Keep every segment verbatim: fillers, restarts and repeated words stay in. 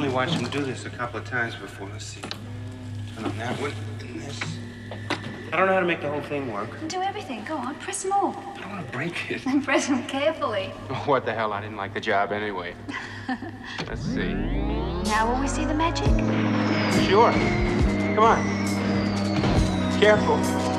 only watched him do this a couple of times before. Let's see. Turn on that one and this. I don't know how to make the whole thing work. Do everything. Go on, press them all. I don't want to break it. And press them carefully. Oh, what the hell? I didn't like the job anyway. Let's see. Now will we see the magic? Sure. Come on. Careful.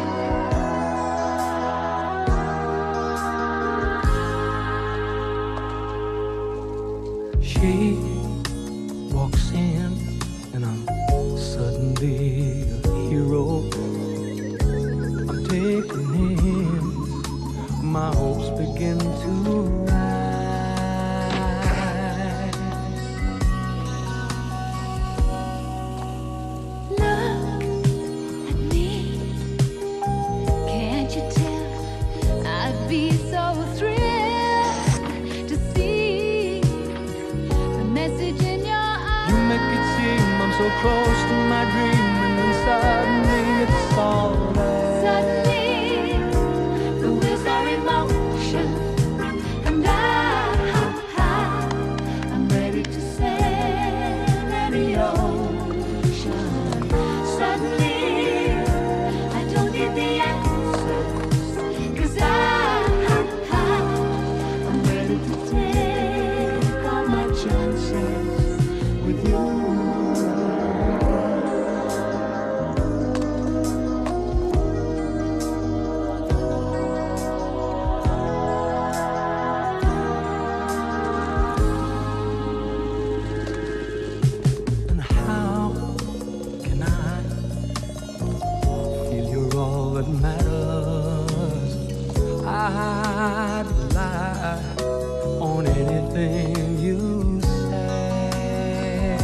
She walks in and I'm suddenly a hero. I'm taking in, my hopes begin to rise. Look at me, can't you tell? I'd be so thrilled to see the message in your eyes. You make it seem I'm so close to my dream, and then suddenly it's all there. Suddenly, the wheels are in motion, and I, I'm ready to sail any ocean. Suddenly, I don't need the answers, 'cause I, I'm ready to take all my chances with you. And how can I feel you're all that matters? I'd rely on anything you say.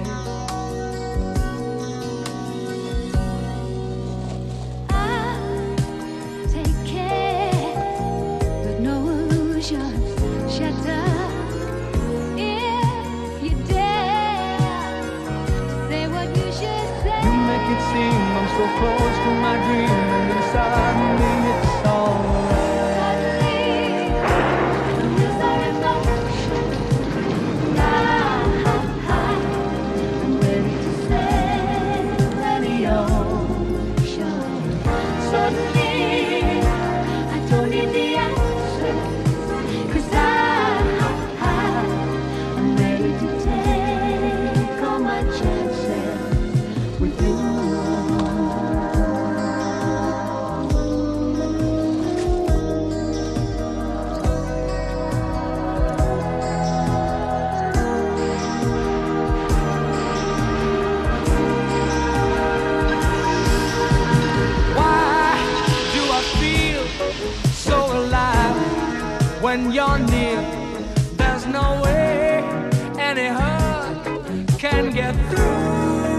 I take care that no illusions shatter. If you dare to say what you should say, You make it seem I'm so close to my dream, and then suddenly it's all there. suddenly the wheels are in motion. And I, I'm ready to sail any ocean. Suddenly, I don't need the answers, 'cause I, I'm ready to take all my chances with you. Why do I feel so alive when you're near? There's no way any hurt can get through.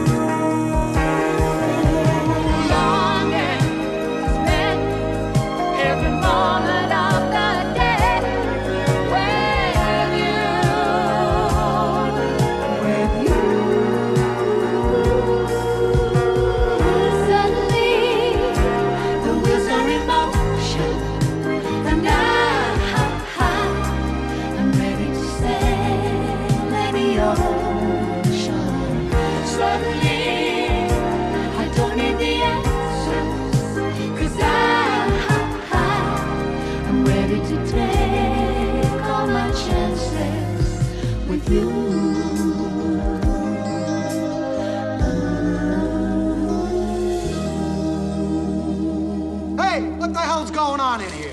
Longing to spend every moment of the day with you, with you. Suddenly, the wheels are in motion, and I, I'm ready to sail any ocean. Suddenly, I don't need the answers, 'cause I, I'm ready to take all my chances with you. Hey, what the hell's going on in here?